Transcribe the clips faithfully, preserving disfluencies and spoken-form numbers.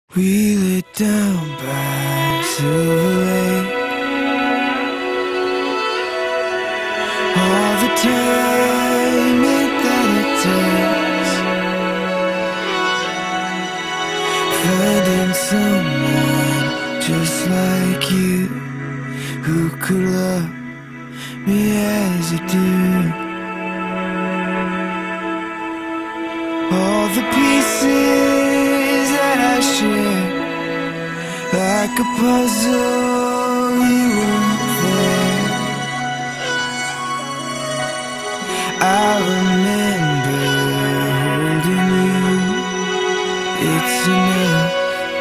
We lit down by Silver Lake. All the time it that it takes, finding someone just like you who could love me as you do. All the pieces that I share, like a puzzle, you weren't there. I remember holding you. It's enough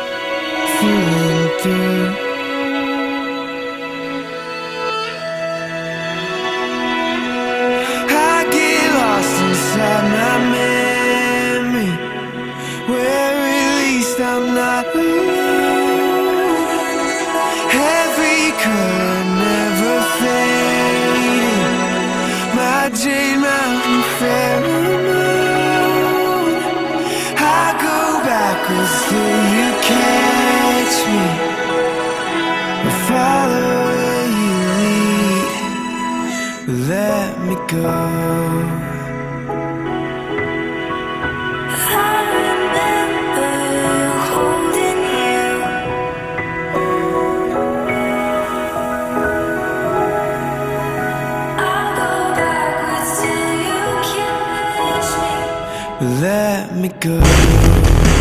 for through. I get lost inside my memory, where at least I'm not alone. Every color never fading, my Jane Mountain pheromone. I go backwards till you catch me, or follow where you lead. Let me go. Let me go.